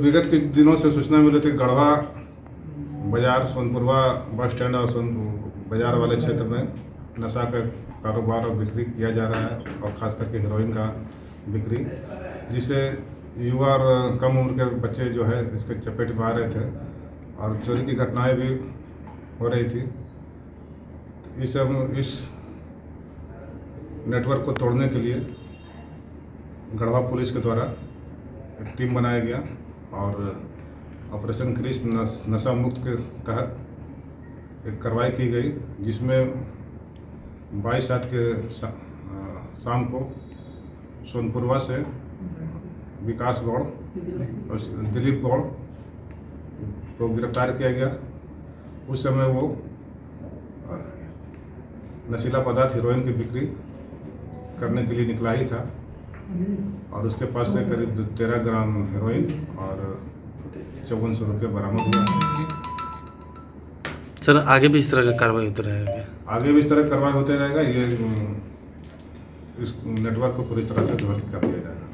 विगत कुछ दिनों से सूचना मिली थी गढ़वा बाजार सोनपुरवा बस स्टैंड और बाजार वाले क्षेत्र में नशा का कारोबार और बिक्री किया जा रहा है, और ख़ास करके हीरोइन का बिक्री, जिससे युवा और कम उम्र के बच्चे जो है इसके चपेट में आ रहे थे और चोरी की घटनाएं भी हो रही थी। तो इस नेटवर्क को तोड़ने के लिए गढ़वा पुलिस के द्वारा एक टीम बनाया गया और ऑपरेशन क्रिश नशा मुक्त के तहत एक कार्रवाई की गई, जिसमें 22/7 के शाम को सोनपुरवा से विकास गौड़ और दिलीप गौड़ को गिरफ्तार किया गया। उस समय वो नशीला पदार्थ हीरोइन की बिक्री करने के लिए निकला ही था और उसके पास से करीब 13 ग्राम हीरोइन और 5400 रुपये बरामद हुआ। सर आगे भी इस तरह का कार्रवाई होते रहेगा? आगे भी इस तरह कार्रवाई होते रहेगा। ये इस नेटवर्क को पूरी तरह से ध्वस्त कर दिया जाएगा।